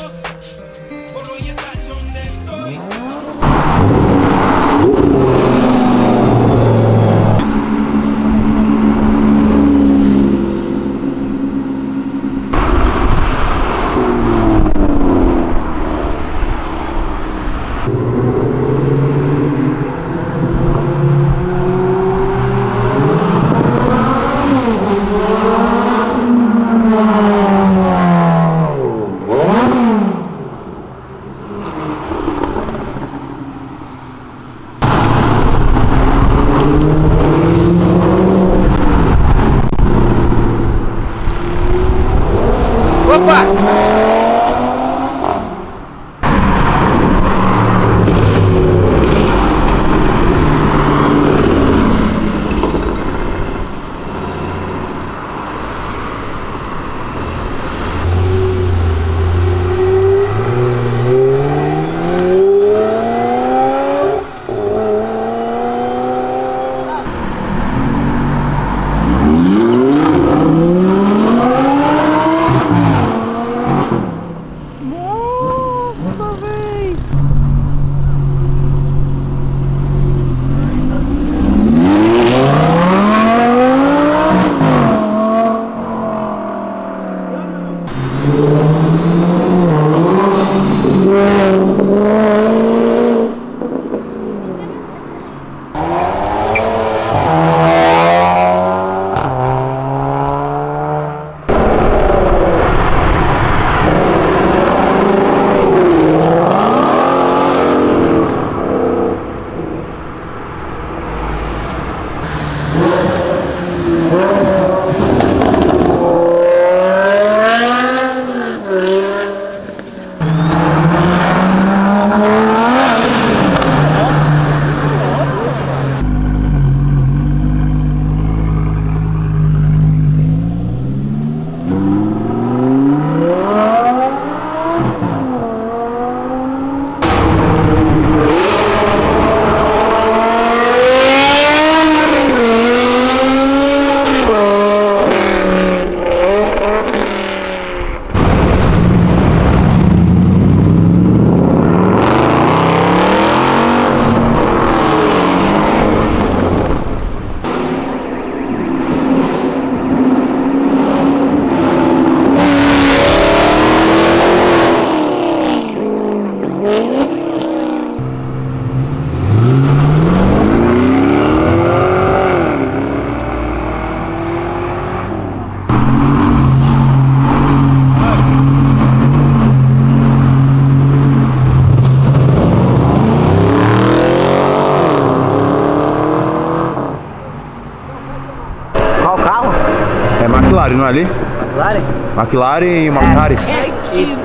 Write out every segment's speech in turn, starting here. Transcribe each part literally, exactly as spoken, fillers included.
McLaren, não é ali? McLaren? McLaren e McLaren. É, isso.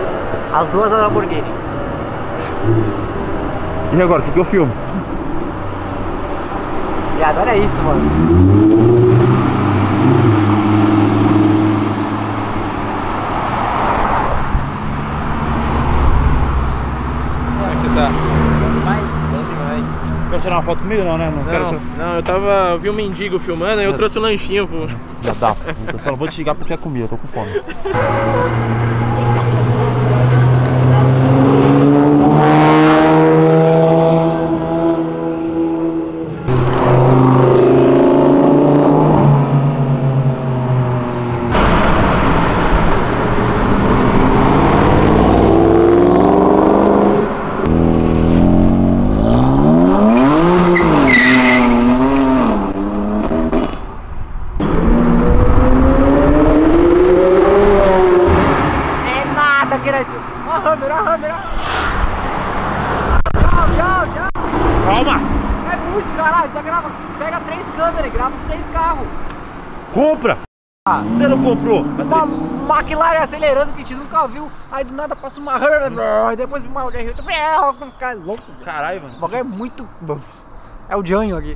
As duas da Lamborghini. E agora, o que, que eu filmo? E agora é isso, mano. Como é que você tá? Bom demais, bom demais. Quer tirar uma foto comigo? Não, né? Não, Não, quero tirar... não, eu tava. Eu vi um mendigo filmando e eu trouxe um lanchinho pro. Já dá, puta. Só não vou te xingar porque é comida, eu tô com fome. Calma! É muito, caralho, só grava, pega três câmeras e grava os três carros. Compra! Ah, você não comprou? Mas Uma três... McLaren acelerando que a gente nunca viu, aí do nada passa uma e depois uma cara louco. Caralho, mano. O bagulho é muito... É o Janho aqui.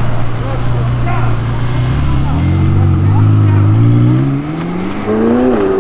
Uh!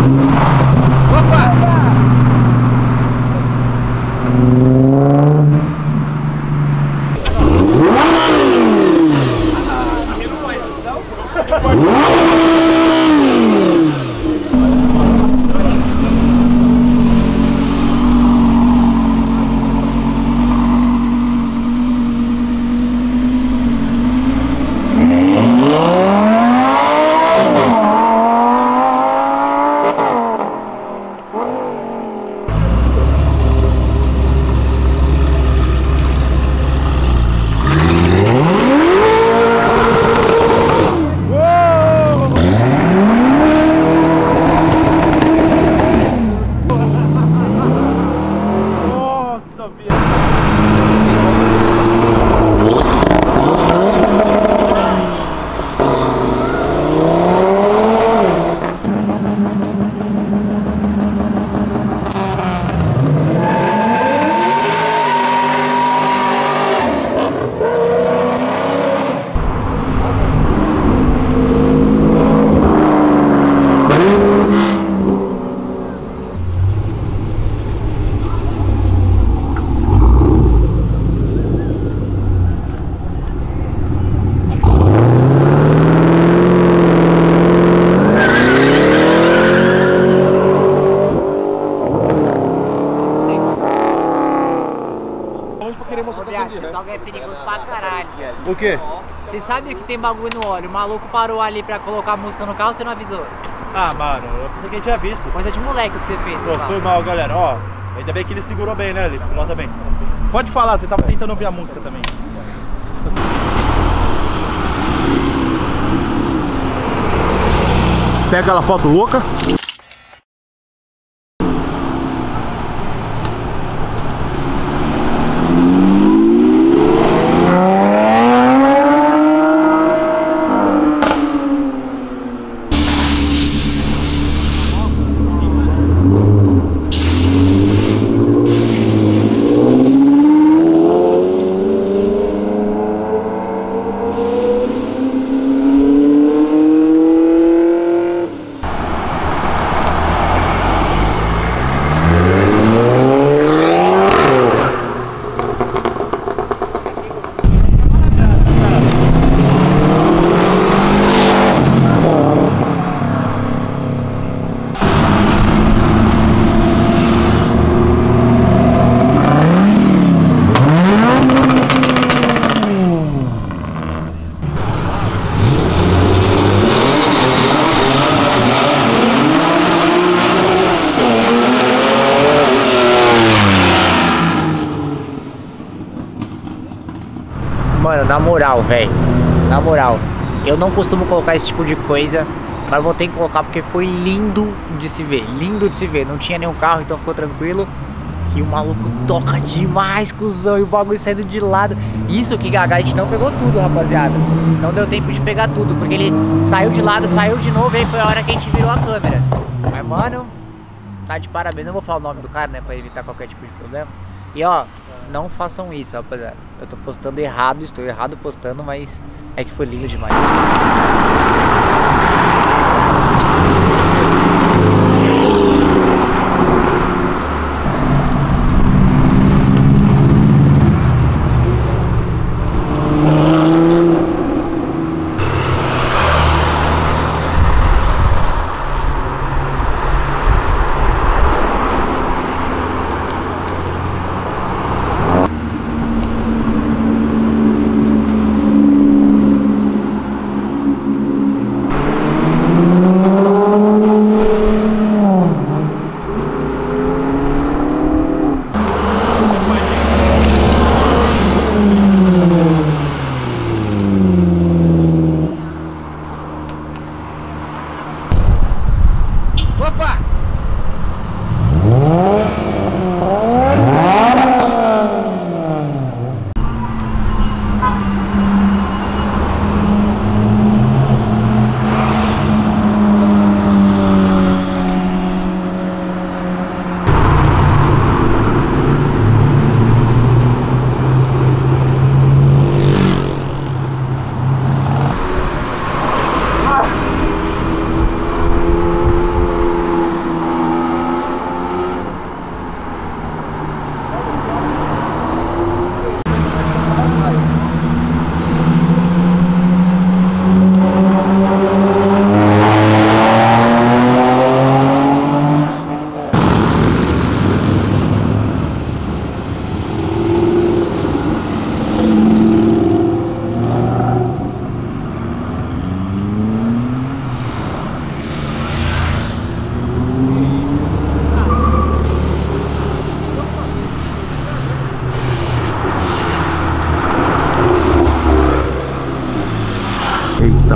É perigoso pra caralho. O quê? Você sabe que tem bagulho no óleo, o maluco parou ali pra colocar música no carro, você não avisou? Ah, mano, eu pensei que a gente tinha visto. Coisa de moleque o que você fez, Pô, foi mal, galera. Ó, ainda bem que ele segurou bem, né, ele? Nós também. Pode falar, você tava tentando ouvir a música também. Pega aquela foto louca. Mano, na moral, velho, na moral, eu não costumo colocar esse tipo de coisa, mas vou ter que colocar porque foi lindo de se ver, lindo de se ver. Não tinha nenhum carro, então ficou tranquilo. E o maluco toca demais, cuzão, e o bagulho saindo de lado. Isso que a gente não pegou tudo, rapaziada. Não deu tempo de pegar tudo, porque ele saiu de lado, saiu de novo, e aí foi a hora que a gente virou a câmera. Mas, mano, tá de parabéns. Não vou falar o nome do cara, né, pra evitar qualquer tipo de problema. E, ó, não façam isso, rapaziada. Eu tô postando errado, estou errado postando, mas é que foi lindo demais.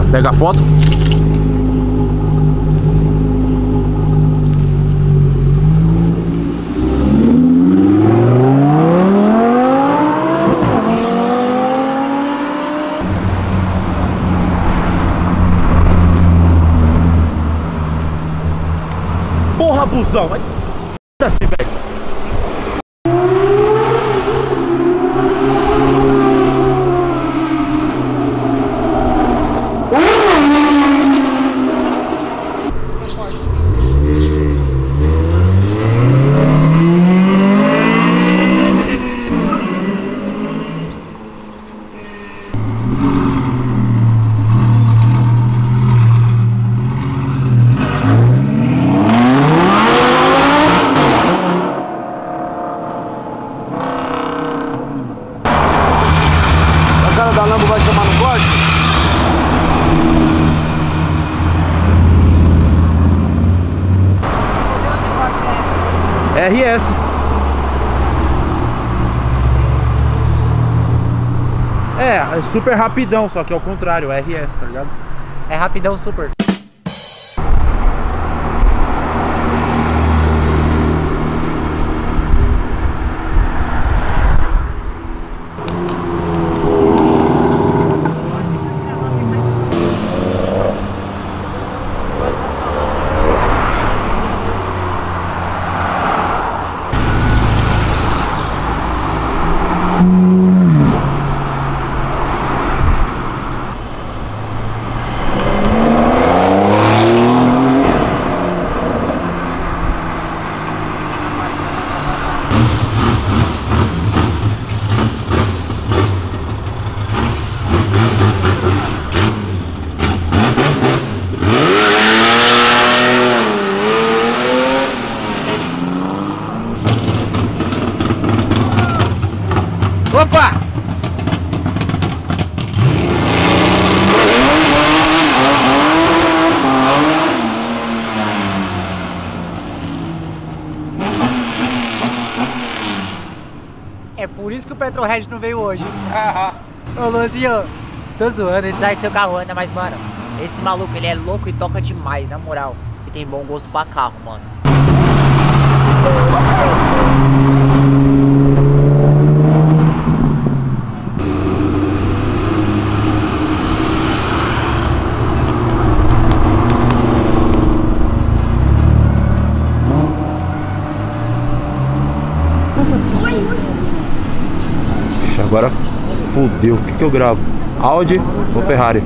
Pega a foto. Porra, busão! Vai assim, velho! Da Lambo vai chamar no corte? R S. É, é super rapidão, só que é o contrário, R S, tá ligado? É rapidão super. Opa! É por isso que o Petrohead não veio hoje. Ô Luzinho, tô zoando, ele sabe que seu carro anda, mas mano, esse maluco ele é louco e toca demais, na moral. E tem bom gosto pra carro, mano. Agora fudeu. O que que eu gravo? Audi ou Ferrari?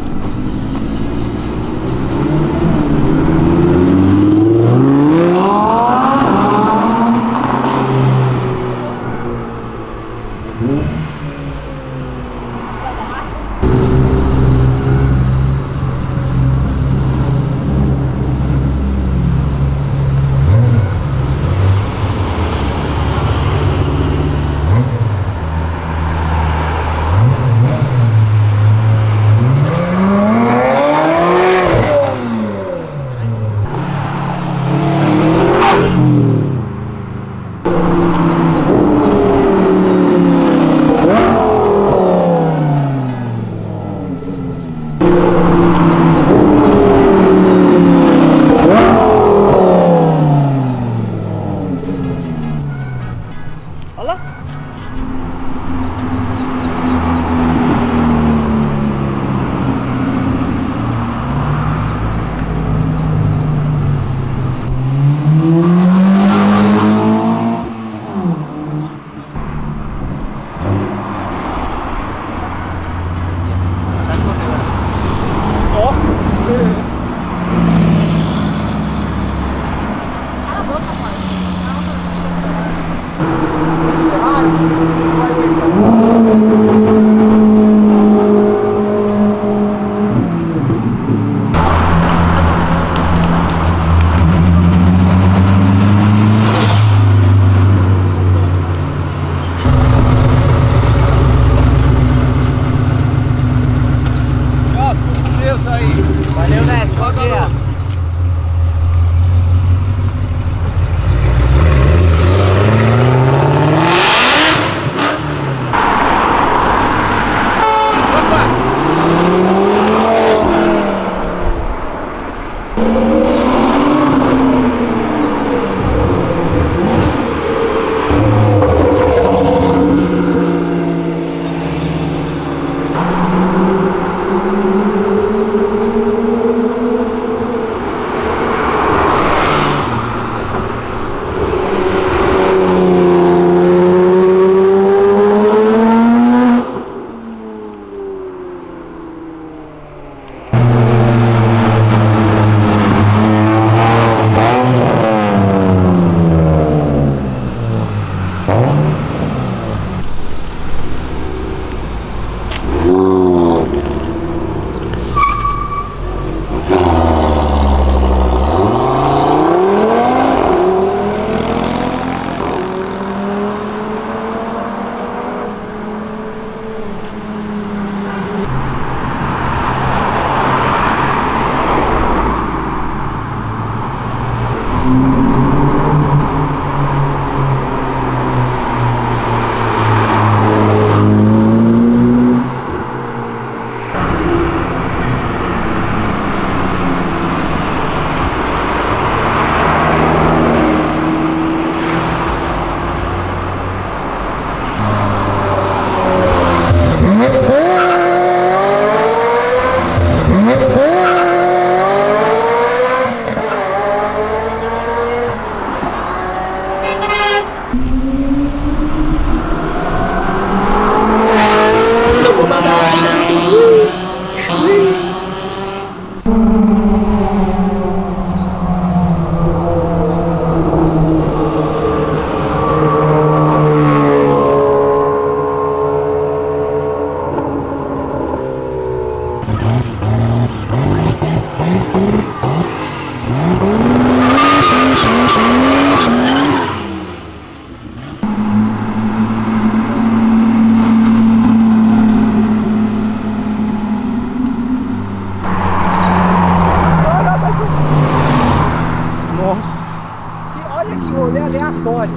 Olha que rolê aleatório.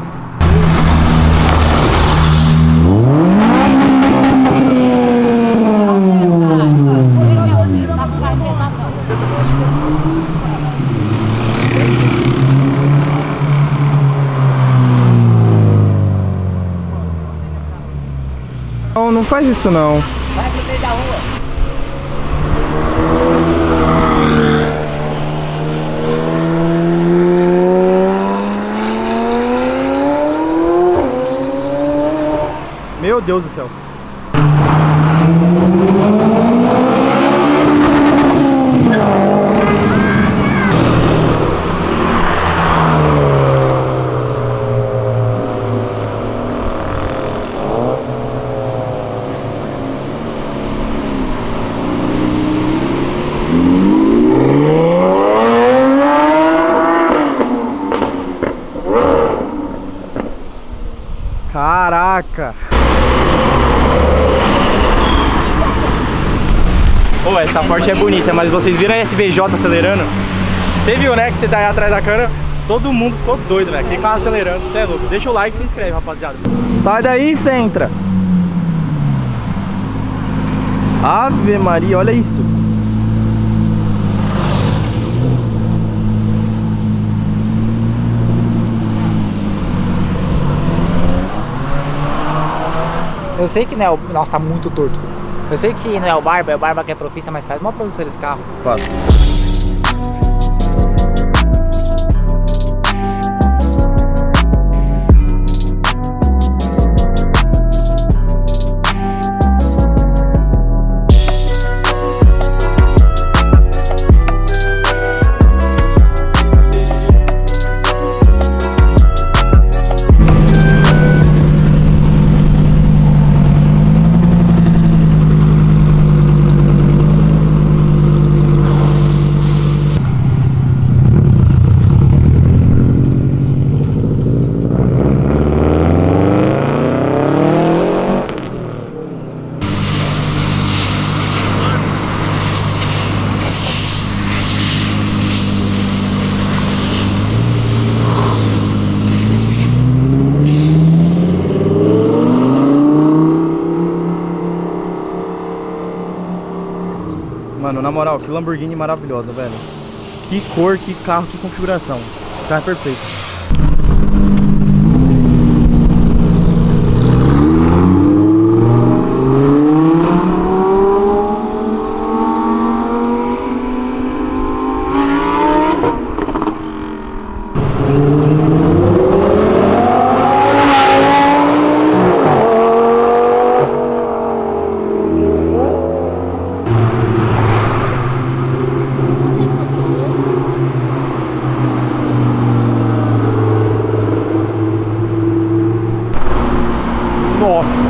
Não, não faz isso não. Vai pro meio da rua. Meu Deus do céu. Caraca! Pô, essa Porsche é bonita, mas vocês viram a S V J acelerando? Você viu, né, que você tá aí atrás da câmera? Todo mundo ficou doido, velho. Quem tava acelerando, você é louco. Deixa o like e se inscreve, rapaziada. Sai daí e entra. Ave Maria, olha isso. Eu sei que não é o... Nossa, tá muito torto. Eu sei que não é o Barba, é o Barba que é profissa, mas faz uma produção desse carro. Claro. Mano, na moral, que Lamborghini maravilhosa, velho. Que cor, que carro, que configuração. O carro é perfeito. Nossa!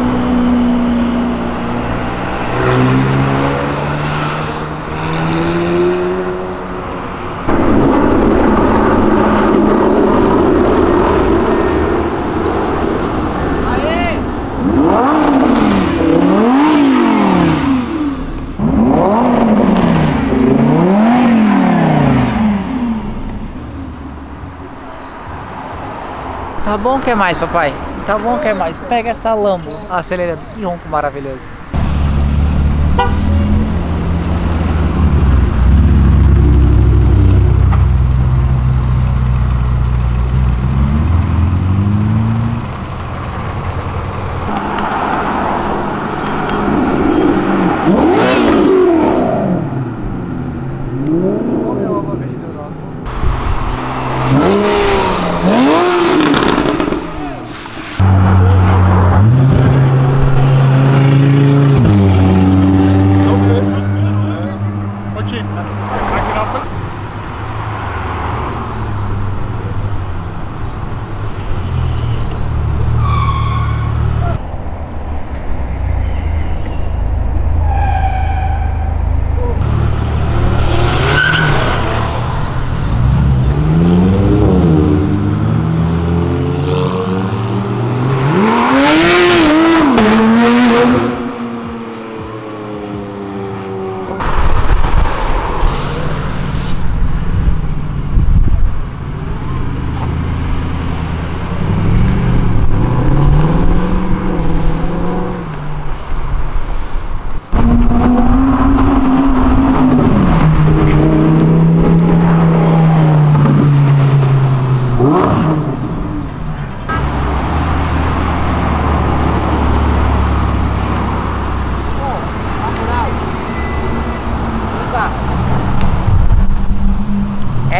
Tá bom, quer mais, papai? Tá bom, quer mais? Pega essa Lambo acelerando. Que ronco maravilhoso.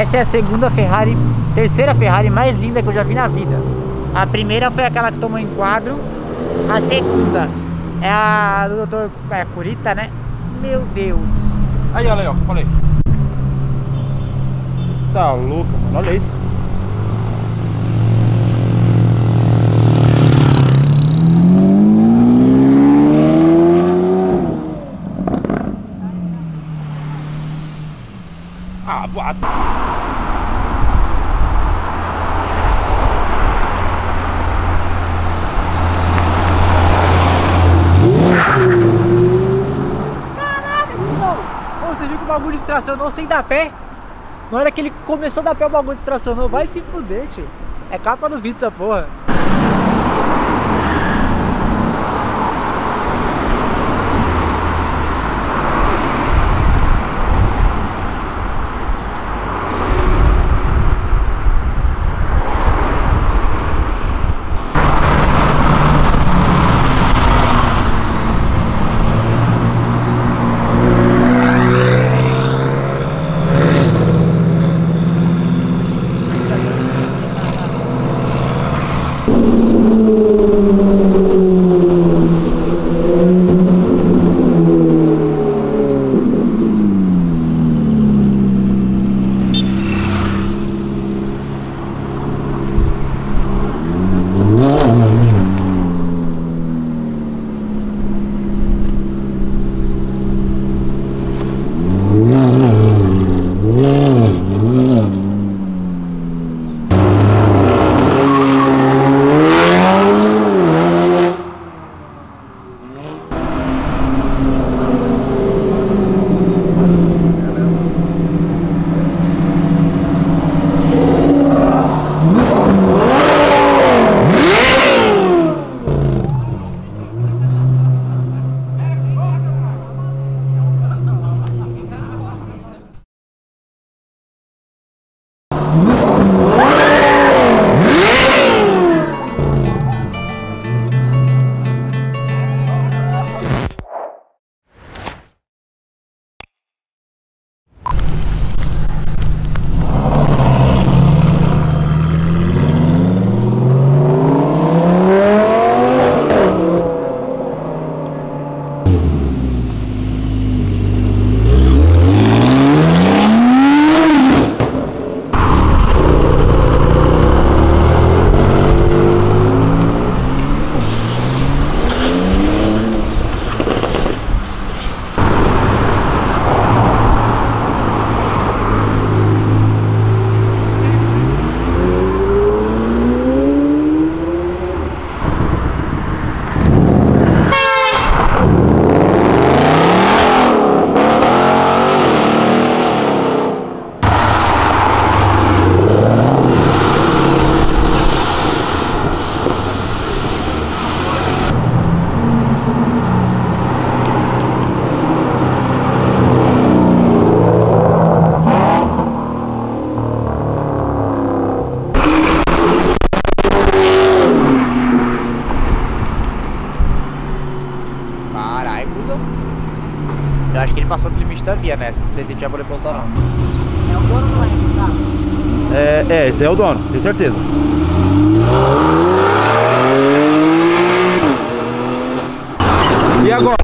Essa é a segunda Ferrari, terceira Ferrari mais linda que eu já vi na vida. A primeira foi aquela que tomou enquadro. A segunda é a do doutor é, Curita, né? Meu Deus. Aí, olha aí, ó, que eu falei. Tá louca, mano, olha isso. Ah, boa. Você viu que o bagulho distracionou sem dar pé? Na hora que ele começou a dar pé, o bagulho distracionou. Vai se fuder, tio. É capa do vídeo essa porra. Eu acho que ele passou do limite da via nessa. Não sei se a gente vai poder postar não. É o dono do vai É, é, esse é o dono, tenho certeza. E agora?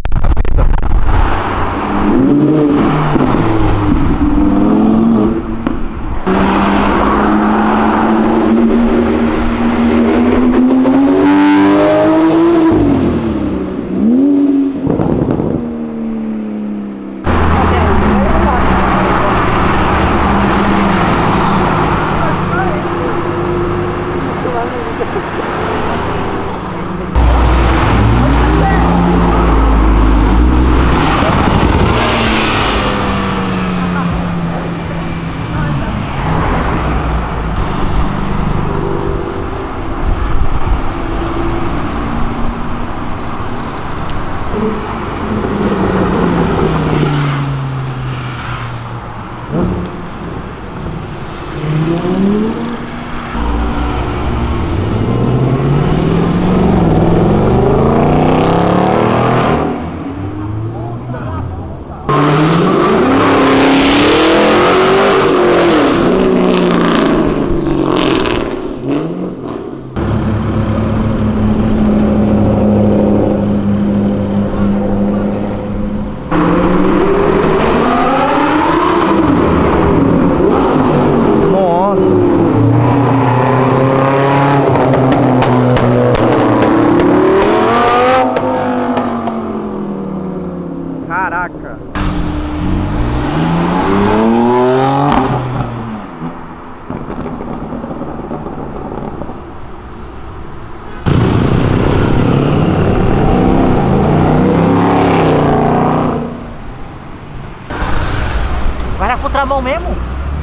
legal mesmo.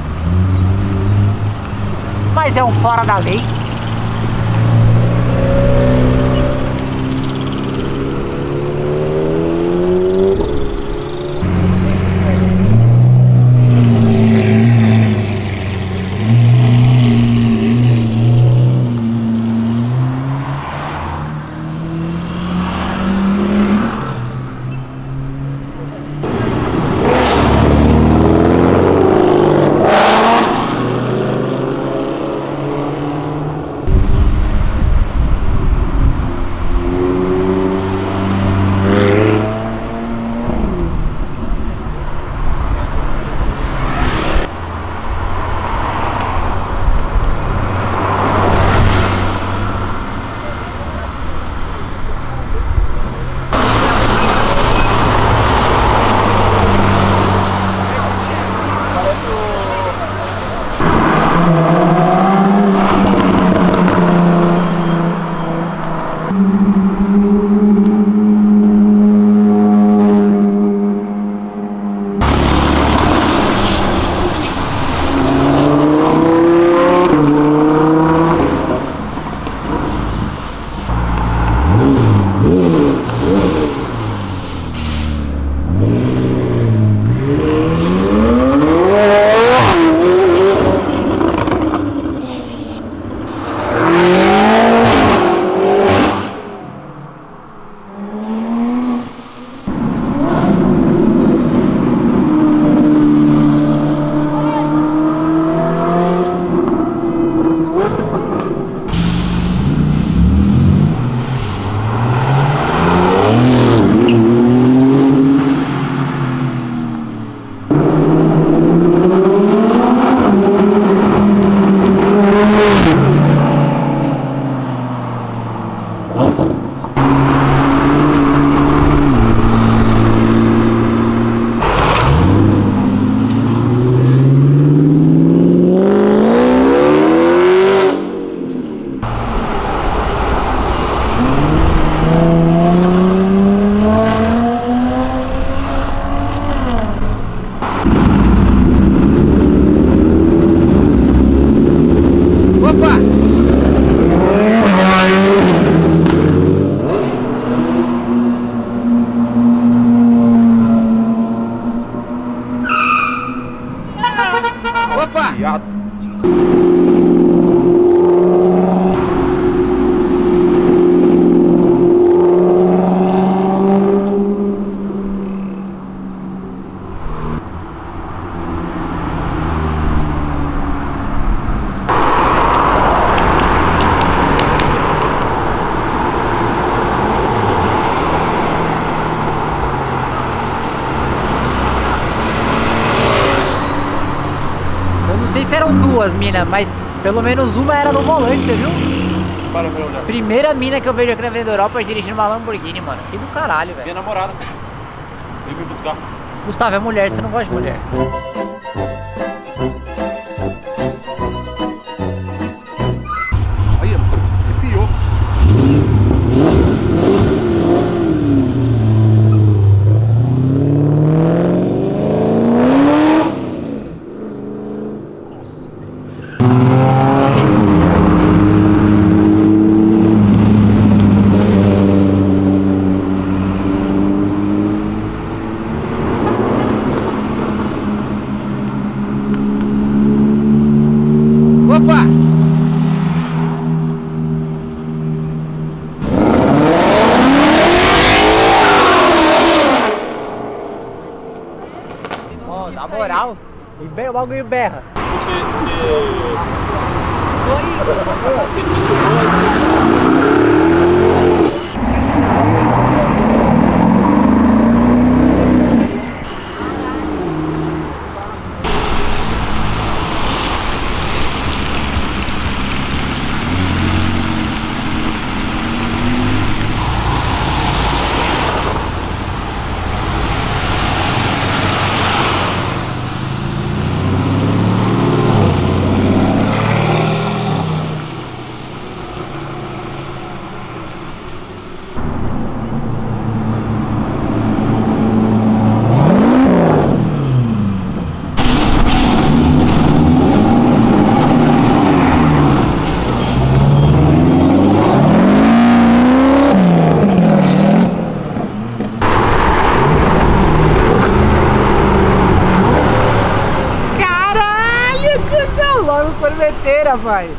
Mas é um fora da lei. Não sei se eram duas minas, mas pelo menos uma era no volante, você viu? Para pra olhar. Primeira mina que eu vejo aqui na Avenida Europa dirigindo uma Lamborghini, mano. Que do caralho, velho. Minha namorada. Veio me buscar. Gustavo, é mulher, você não gosta de mulher. Aí, arrepiou. Ó, na moral, e bem, o bagulho berra. Você, você... Você Segura, pai.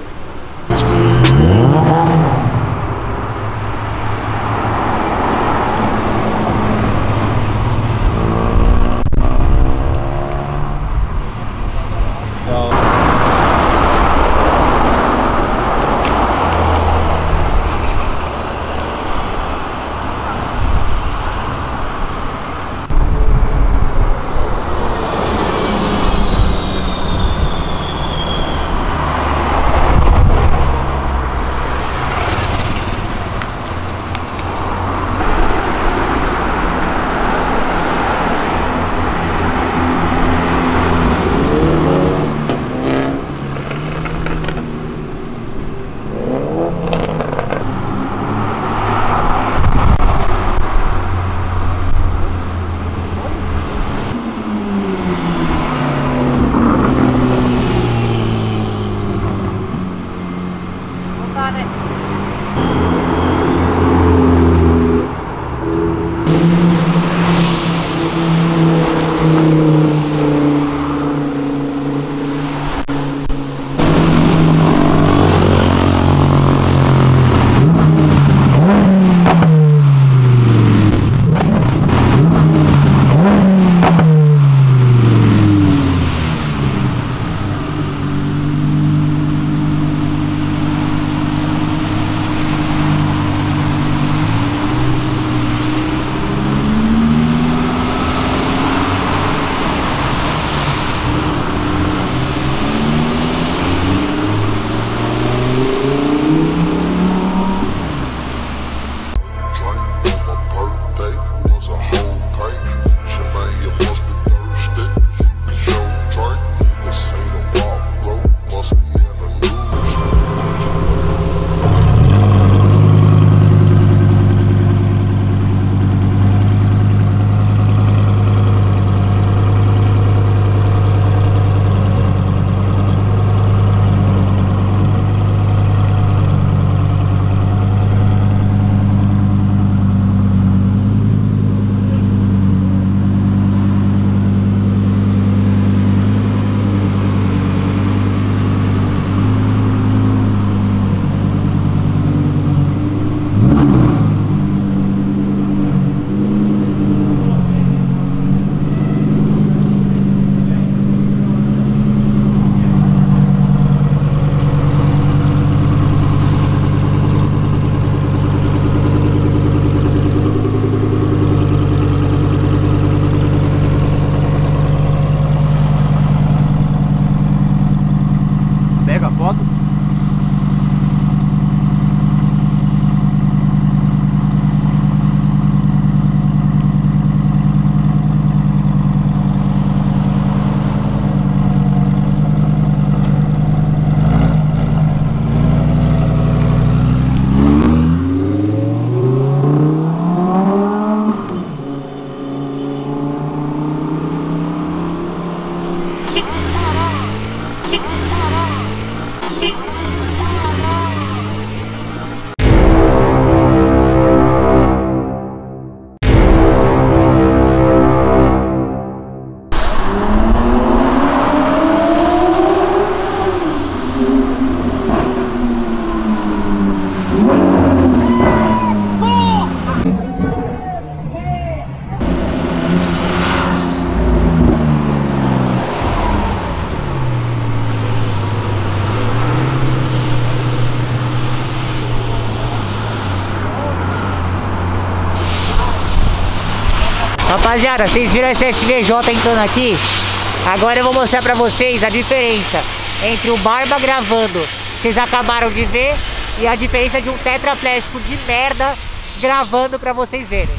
Rapaziada, vocês viram esse S V J entrando aqui? Agora eu vou mostrar pra vocês a diferença entre o Barba gravando, vocês acabaram de ver, e a diferença de um tetraplégico de merda gravando pra vocês verem.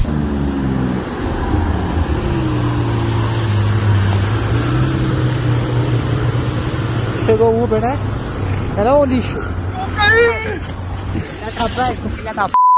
Chegou o Uber, né? Era um lixo. Tetraplégico, filha da p...